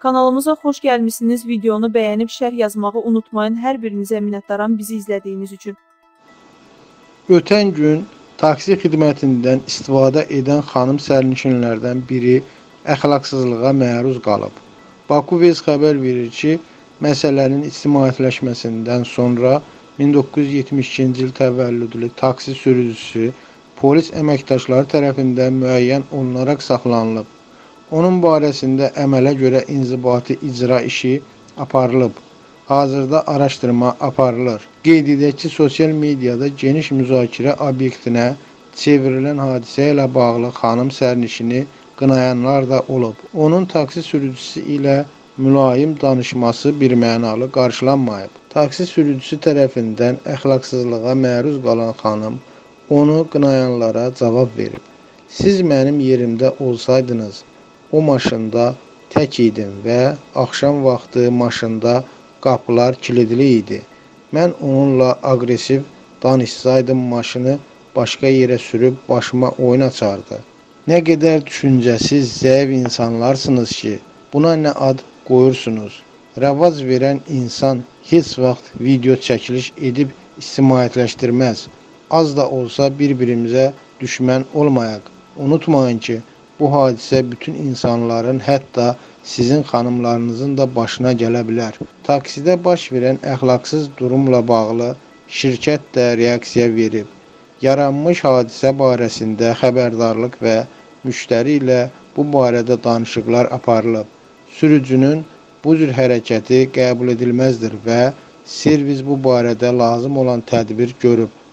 Kanalımıza xoş gəlmişsiniz. Videonu bəyənib şərh yazmağı unutmayın. Hər birinizə minnətdaram bizi izlədiyiniz üçün. Ötən gün taksi xidmətindən istifadə edən xanım sərnişinlərdən biri əxlaqsızlığa məruz qalıb. Bakuvez xəbər verir ki, məsələnin ictimaiyyətləşməsindən sonra 1972-ci il təvəllüdlü taksi sürücüsü polis əməkdaşları tərəfindən müəyyən olunaraq saxlanılıb. Onun barəsində əmələ görə inzibati icra işi aparılıb. Hazırda araşdırma aparılır. Qeyd edək ki, sosial mediada geniş müzakirə obyektinə çevrilən hadisə ilə bağlı xanım sərnişini qınayanlar da olub. Onun taksi sürücüsü ilə mülayim danışması birmənalı qarşılanmayıb. Taksi sürücüsü tərəfindən əxlaqsızlığa məruz qalan xanım onu qınayanlara cavab verib. Siz mənim yerimdə olsaydınız, o maşında tək idim və axşam vaxtı maşında qapılar kilidli idi. Mən onunla aqressiv danışsaydım maşını başqa yerə sürüb başıma oyun açardı. Nə qədər düşüncəsiz, zəif insanlarsınız ki, buna nə ad qoyursunuz. Rəvac verən insan heç vaxt video çəkiliş edib ictimaiyyətləşdirməz. Az da olsa bir-birimizə düşmən olmayaq. Unutmayın ki, bu hadisə bütün insanların, hətta sizin xanımlarınızın da başına gələ bilər. Taksidə baş verən əxlaqsız durumla bağlı şirkət də reaksiya verib. Yaranmış hadisə barəsində xəbərdarlıq və müştəri ilə bu barədə danışıqlar aparılıb. Sürücünün bu cür hərəkəti qəbul edilməzdir və servis bu barədə lazım olan tədbir görüb.